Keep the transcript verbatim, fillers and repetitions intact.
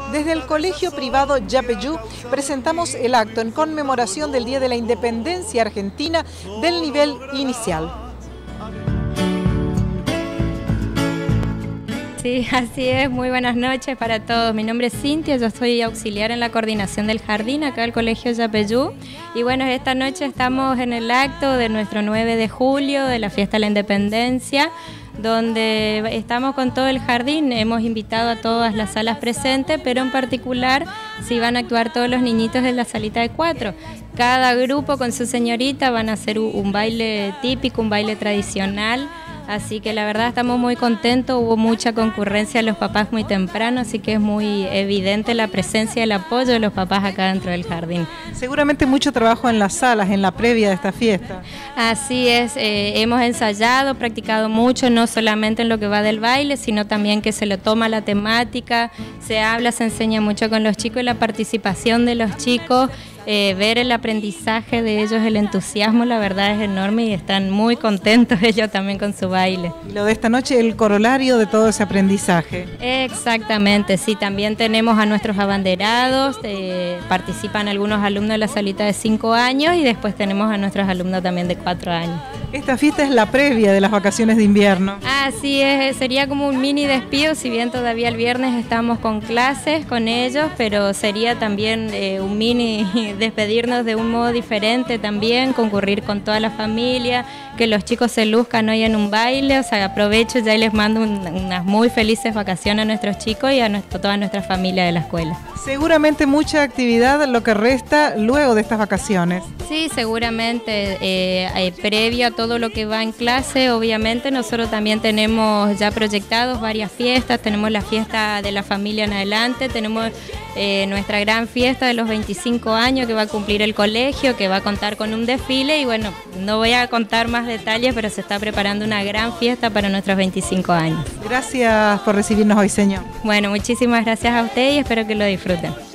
Desde el Colegio Privado Yapeyú presentamos el acto en conmemoración del Día de la Independencia Argentina del nivel inicial. Sí, así es. Muy buenas noches para todos. Mi nombre es Cintia, yo soy auxiliar en la coordinación del jardín acá del Colegio Yapeyú. Y bueno, esta noche estamos en el acto de nuestro nueve de julio, de la Fiesta de la Independencia, donde estamos con todo el jardín. Hemos invitado a todas las salas presentes, pero en particular sí van a actuar todos los niñitos de la salita de cuatro. Cada grupo con su señorita van a hacer un baile típico, un baile tradicional. Así que la verdad estamos muy contentos, hubo mucha concurrencia de los papás muy temprano, así que es muy evidente la presencia y el apoyo de los papás acá dentro del jardín. Seguramente mucho trabajo en las salas, en la previa de esta fiesta. Así es, eh, hemos ensayado, practicado mucho, no solamente en lo que va del baile, sino también que se lo toma la temática, se habla, se enseña mucho con los chicos y la participación de los chicos. Eh, ver el aprendizaje de ellos, el entusiasmo, la verdad es enorme y están muy contentos ellos también con su baile. Y lo de esta noche, el corolario de todo ese aprendizaje. Exactamente, sí, también tenemos a nuestros abanderados, eh, participan algunos alumnos de la salita de cinco años y después tenemos a nuestros alumnos también de cuatro años. Esta fiesta es la previa de las vacaciones de invierno. Así es, sería como un mini despido, si bien todavía el viernes estamos con clases con ellos, pero sería también eh, un mini despedirnos de un modo diferente también, concurrir con toda la familia, que los chicos se luzcan hoy en un baile, o sea, aprovecho ya y les mando un, unas muy felices vacaciones a nuestros chicos y a nuestro, toda nuestra familia de la escuela. Seguramente mucha actividad lo que resta luego de estas vacaciones. Sí, seguramente, eh, eh, previo a todo lo que va en clase, obviamente nosotros también tenemos ya proyectados varias fiestas, tenemos la fiesta de la familia en adelante, tenemos eh, nuestra gran fiesta de los veinticinco años que va a cumplir el colegio, que va a contar con un desfile y bueno, no voy a contar más detalles, pero se está preparando una gran fiesta para nuestros veinticinco años. Gracias por recibirnos hoy, señor. Bueno, muchísimas gracias a usted y espero que lo disfruten.